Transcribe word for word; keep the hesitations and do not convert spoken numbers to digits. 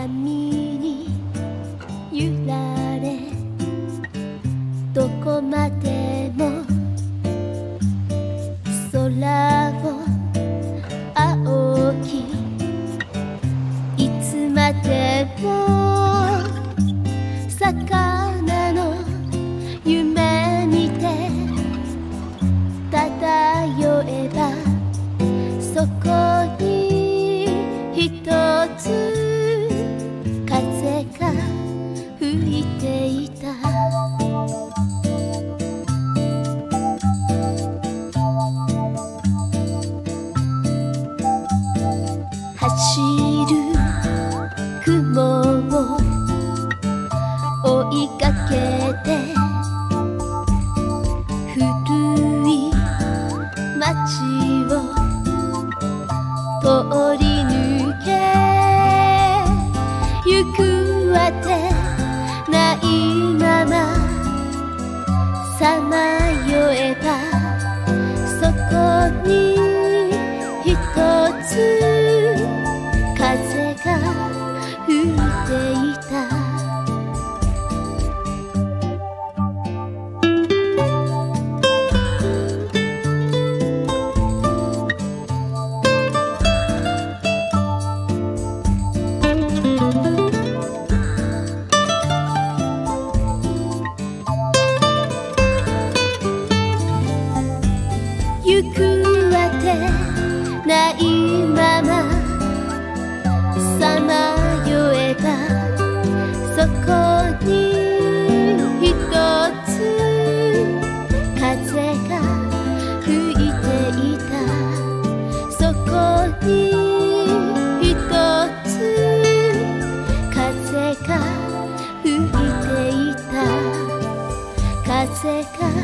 波に揺られどこまでも空を仰ぎいつまでも魚の夢見て漂えばそこにひとつ風が吹いていた。走る雲を追いかけて古い街を通り抜け行くあてないままさまよえばそこにひとつ風が吹いていた。行くあてないままさまよえばそこにひとつ風が吹いていた。そこにひとつ風が吹いていた。風が